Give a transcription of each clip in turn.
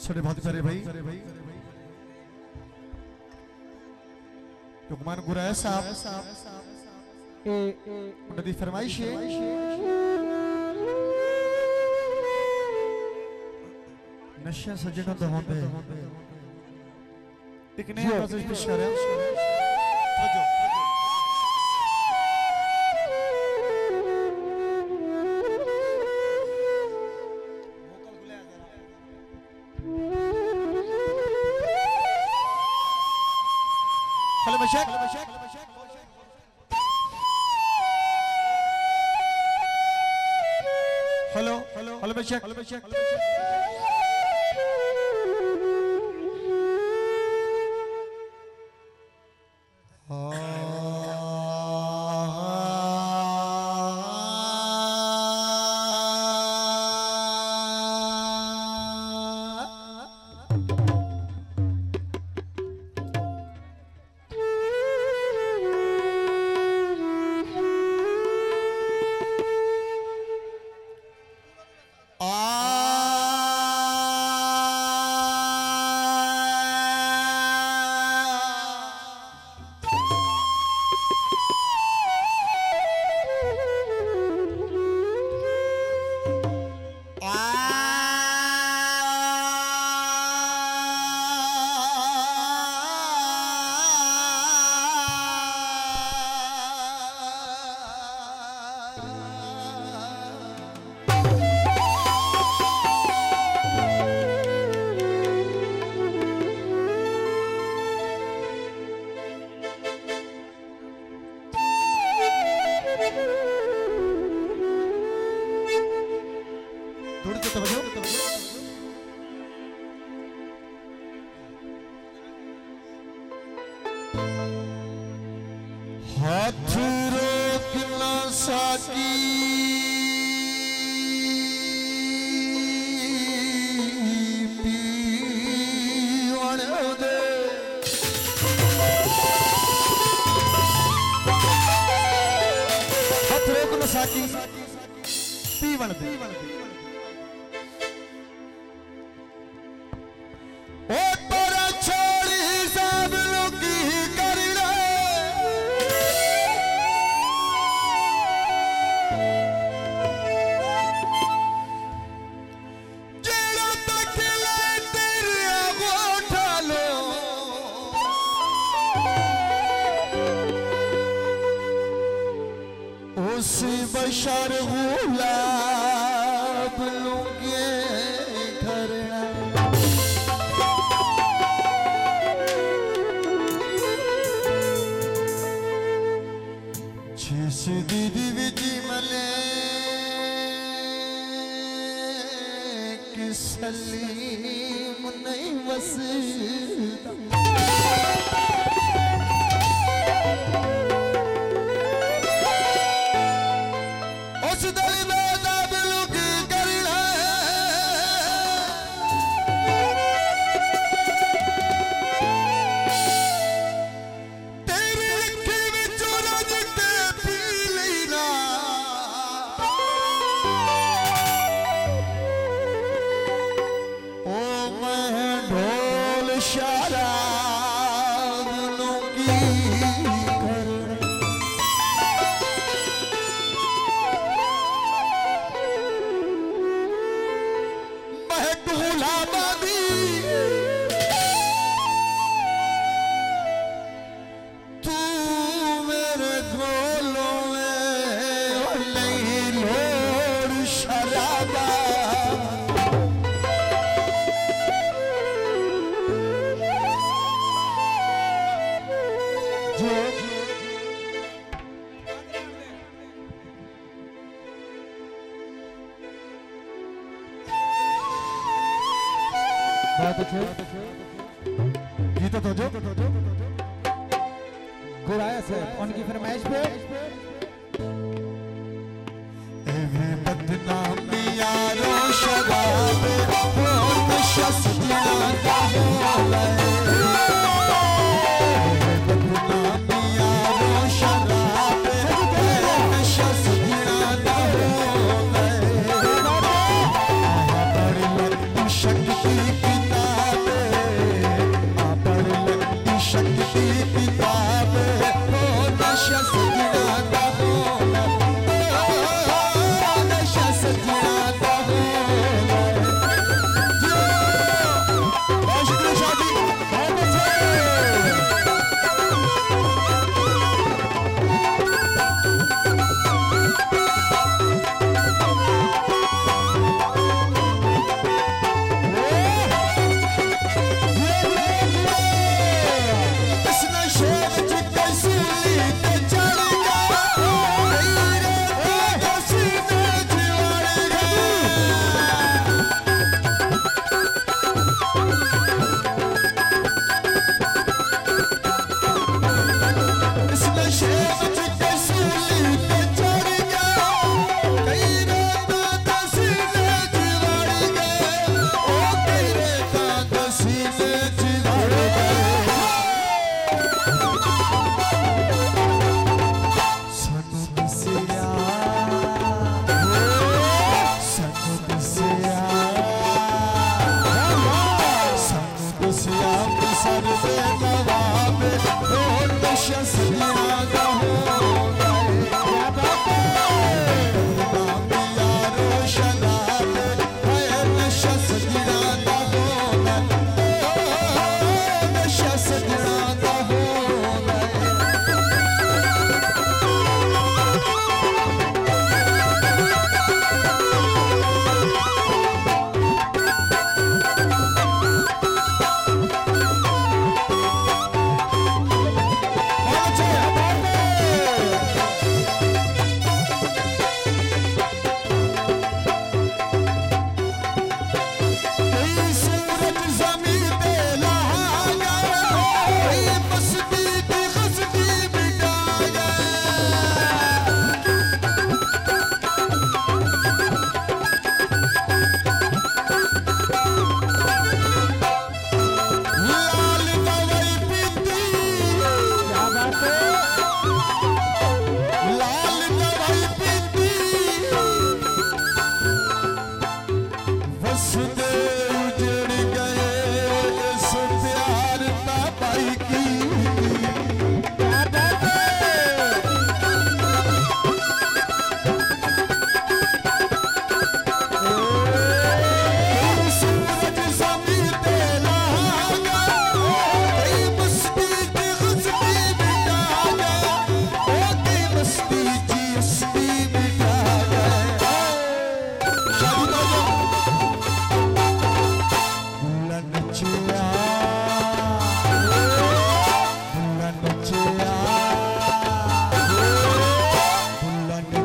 साढ़े बहुत प्यारे भाई लुकमान गुरैश साहब उन्होंने फरमाइश है नशा सजना तो होंदे एक नया मैसेज पेश कर रहे हैं हेलो मशक हेलो हेलो मशक हाथ रोक न सकी पीवण दे हाथ रोक न सकी पीवण दे बशर गुलाब लूंगे घरना जिस दीदी विजी मले कि सलीम नहीं वसीदा गीता तो जो गुराया से उनकी फरमाइश पे बदनामी यारो शराब बहुत शस्तियां का होला बदनामी यारो शराब बहुत शस्तियां का होला बड़ी शक्ति की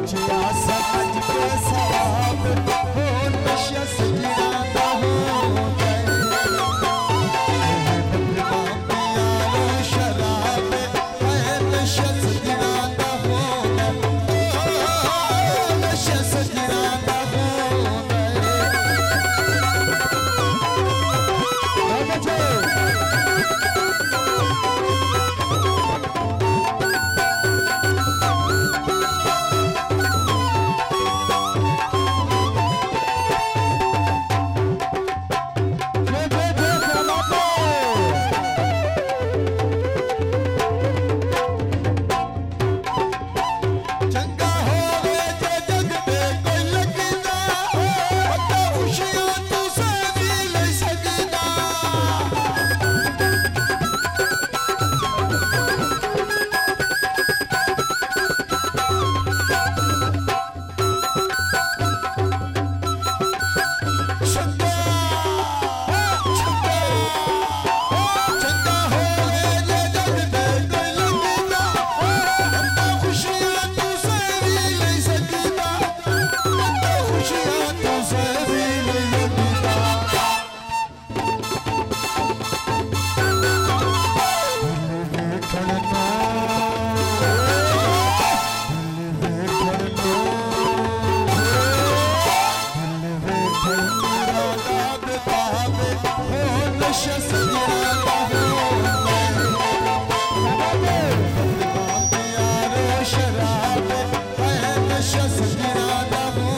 पूछया समझ के सवाब हो नशा सजना दा हो गए यारो शराब है नशा सजना दा हो गए नशा सजना दा हो चंगा होवे जे जग ते कोई लगदा पता खुशियां तू सारी ले सकदा चंगा होवे जे जग ते कोई लगदा पता खुशियां तू सारी ले सकदा पता खुशियां तू सारी ले सकदा शराब है नशा सजना दा हो